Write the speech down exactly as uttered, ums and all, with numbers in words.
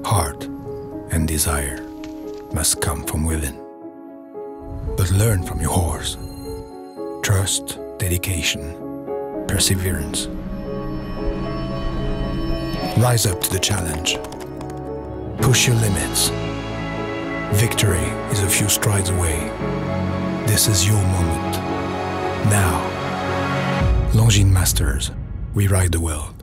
heart and desire must come from within. But learn from your horse. Trust, dedication, perseverance. Rise up to the challenge. Push your limits. Victory is a few strides away. This is your moment. Now, Longines Masters, we ride the world.